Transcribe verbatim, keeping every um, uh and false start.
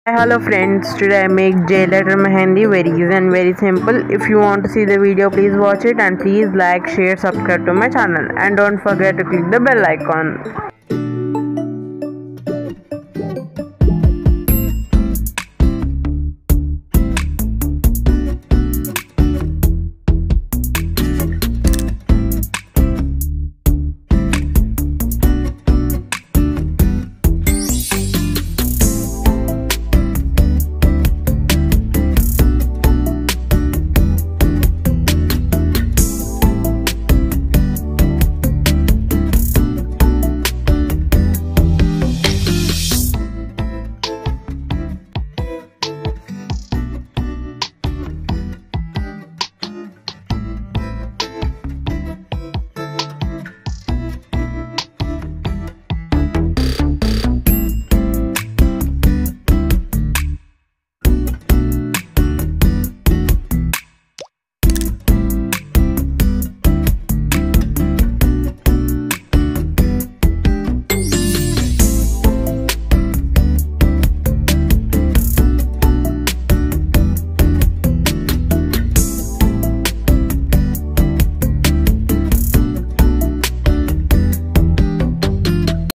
Hello friends, today I make J letter mehendi very easy and very simple. If you want to see the video, please watch it and please like, share, subscribe to my channel and don't forget to click the bell icon.